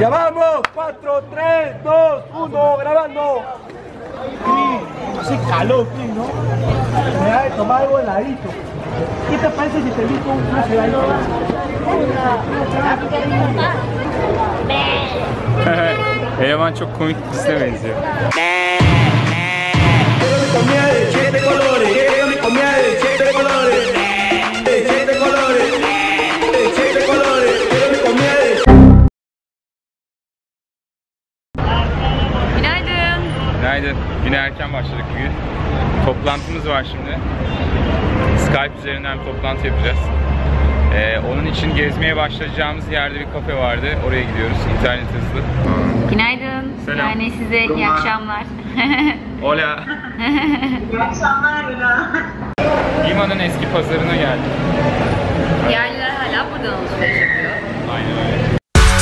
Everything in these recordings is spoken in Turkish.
Ya vamos, 4, 3, 2, 1, grabando. Hace calor, ¿no? Me da de tomar algo heladito. ¿Qué te parece si te invito una cebadita? Eleman çok komik birisine benziyor. Günaydın. Günaydın. Güne erken başladık bugün. Toplantımız var şimdi. Skype üzerinden bir toplantı yapacağız. Onun için gezmeye başlayacağımız yerde bir kafe vardı. Oraya gidiyoruz. İnternet hızlı. Günaydın. Selam. Yani size iyi akşamlar. Hola. İyi akşamlar Ela. Lima'nın eski pazarına geldik. Yerliler hala buradan alışveriş yapıyor. Aynen öyle.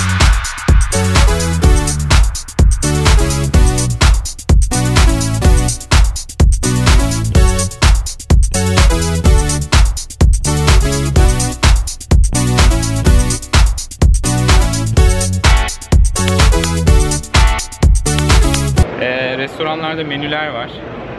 Restoranlarda menüler var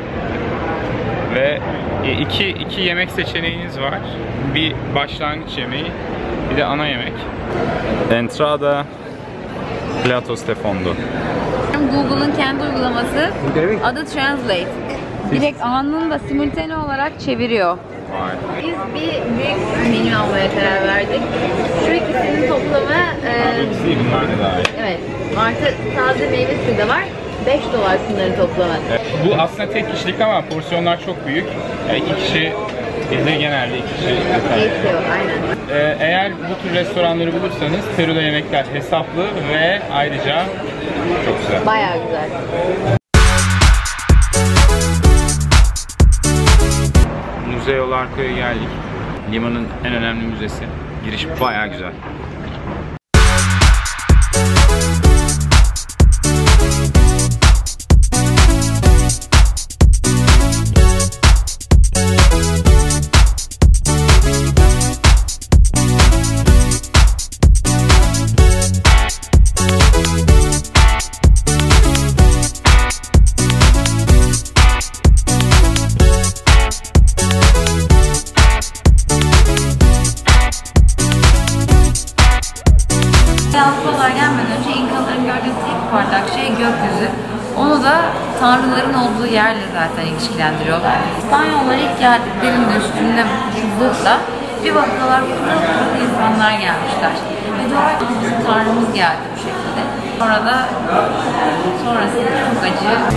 ve iki yemek seçeneğiniz var. Bir başlangıç yemeği, bir de ana yemek. Entrada, platos de fondo. Google'ın kendi uygulaması adı Translate. Direkt anında simultane olarak çeviriyor. Vay. Biz bir büyük menü almaya karar verdik. Şu ikisinin toplamı Bunlar da dahil. evet, artı taze meyve suyu da var. $5 şunların toplamı. Bu aslında tek kişilik ama porsiyonlar çok büyük. İki kişi, bizde genelde iki kişi yeterli. Yetiyor, aynen. Eğer bu tür restoranları bulursanız Peru'da yemekler hesaplı ve ayrıca çok güzel. Bayağı güzel. Museo Larco'ya geldik. Lima'nın en önemli müzesi. Giriş bayağı güzel. Avrupalılar gelmeden önce İnkaların gördüğü tek parlak şey gökyüzü. Onu da tanrıların olduğu yerle zaten ilişkilendiriyorlar. İspanyollar ilk geldiklerinde üstünde çubukla bir bakıyorlar pırıl pırıl insanlar gelmişler. Ve diyorlar ki bizim tanrımız geldi bu şekilde. Sonra da sonrası çok acı.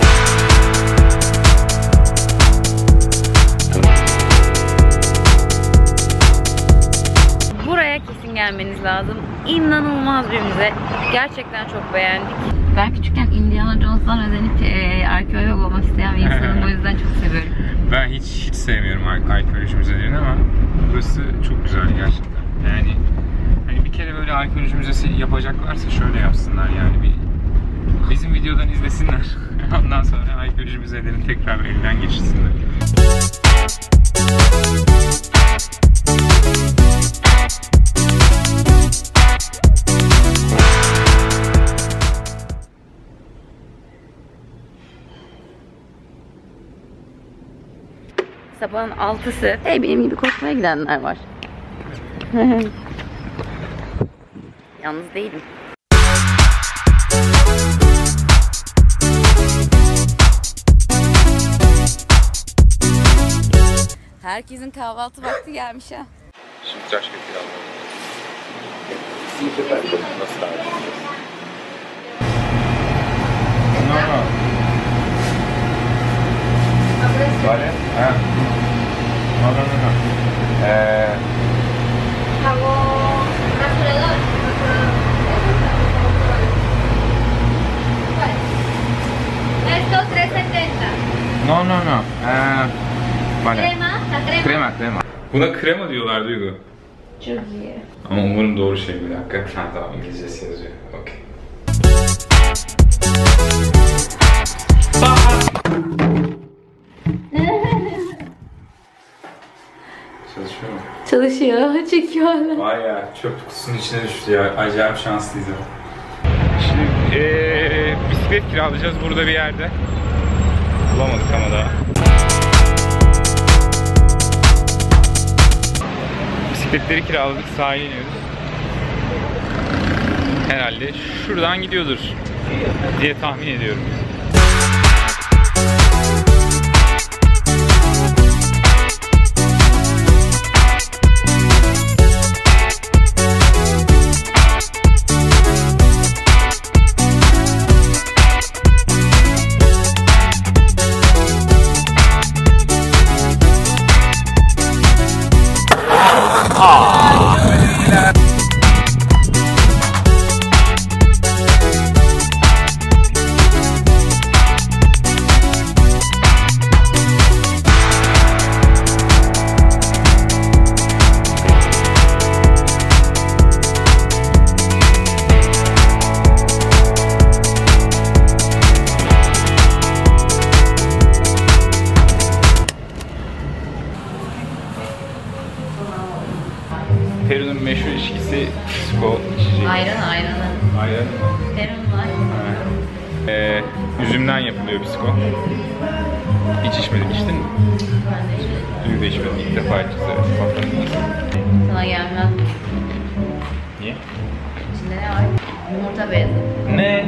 Buraya kesin gelmeniz lazım. İnanılmaz bir müze. Gerçekten çok beğendik. Ben küçükken Indiana Jones'dan özenip arkeolog olmak isteyen bir insanım. O yüzden çok seviyorum. Ben hiç sevmiyorum arkeoloji müzelerini ama burası çok güzel gerçekten. Yani hani bir kere böyle arkeoloji müzesi yapacaklarsa şöyle yapsınlar yani bizim videodan izlesinler. Ondan sonra arkeoloji müzelerini tekrar elden geçirsinler. Sabahın 6'sı. Benim gibi koşmaya gidenler var. Yalnız değilim. Herkesin kahvaltı vakti gelmiş ha. Şimdi tıraş köpüğü alalım. Nasıl tarif edeceğiz? Vale? Ha. No. Hago rastreador. Esto 3.70. No. Vale. Crema, la crema. Krema. Buna krema diyorlar Duygu. Çok iyi. Ama umarım doğru şey bir dakika. Ha tamam, İngilizcesi yazıyor. Okey. Çalışıyor mu? Çalışıyor, çekiyor hala. Var ya, çöp kutusunun içine düştü ya. Acayip şanslıyız ya. bisiklet kiralayacağız burada bir yerde. Bulamadık ama daha. Bisikletleri kiraladık, sahile iniyoruz. Herhalde şuradan gidiyordur diye tahmin ediyorum. Peru'nun meşhur içkisi pisco içeceği. Ayranı. Ayran. Peru'nun ayranı. Üzümden yapılıyor pisco. Hiç içmedim, içtin mi? Dün de içmedim, ilk defa içeceğiz. Evet. Sana gelmez. Niye? İçinde ne var? Yumurta bezi. Ne?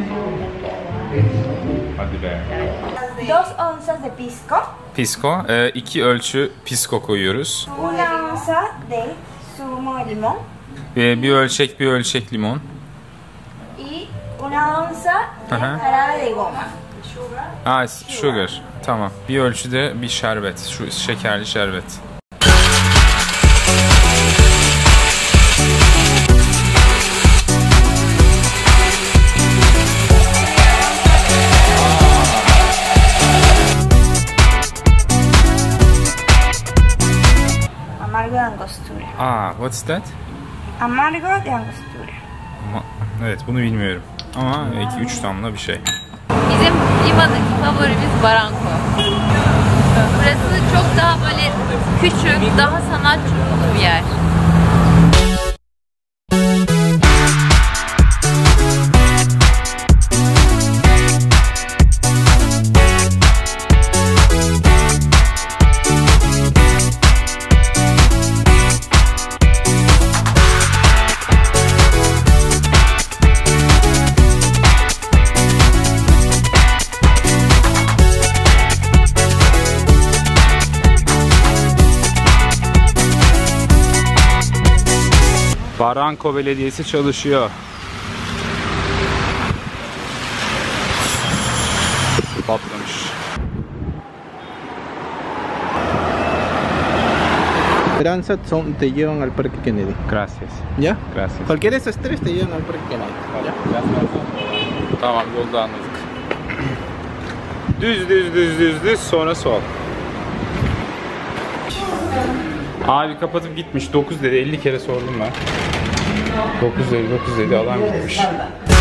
Hadi be. 2 onzas de pisco, Pisco, 2 ölçü pisco koyuyoruz. 1 onza de zumo de limón Bir ölçek limon. y 1 onza de Ajá. jarabe de goma. Sugar. Tamam. Bir ölçüde bir şerbet. Şu şekerli şerbet. Amargo de angostura. What's that? Amargo de angostura. Evet, bunu bilmiyorum. Ama 2-3 damla bir şey. Bizim Lima'daki favorimiz Barranco. Burası çok daha böyle küçük, daha sanatçı bir yer. Barranco Belediyesi çalışıyor. Patlamış. Transat te llevan al Parque Kennedy. Gracias. ¿Ya? Gracias. Cualquiera de esas tres te llevan al Parque Kennedy. ¿Ya? Tamam, yolda anladık. Düz sonra sol. Abi kapatıp gitmiş. 9 dedi. 50 kere sordum ben. 9 dedi. Adam gitmiş.